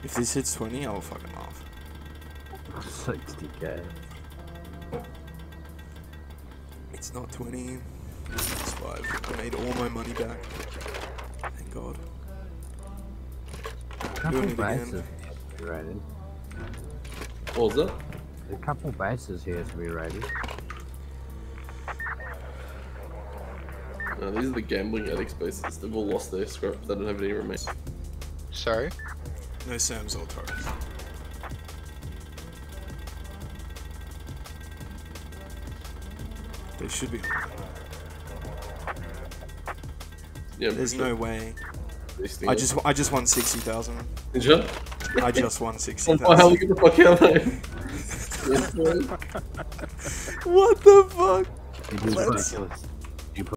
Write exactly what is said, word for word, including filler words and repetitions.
If this hits twenty, I'll fucking laugh. sixty K. It's not twenty. It's five. I made all my money back. Thank God. Couple Doing it bases again. to be rated. What was that? A couple bases here to be rated. No, these are the gambling addicts bases. They've all lost their scrap. They don't have any remains. Sorry? No Sam's or Taurus. They should be on. Yeah, There's sure. no way. These things I are- just I just won sixty thousand. Did you? I just won sixty Oh, wow, thousand. get the fuck out, mate. What the fuck? It is Let's- ridiculous.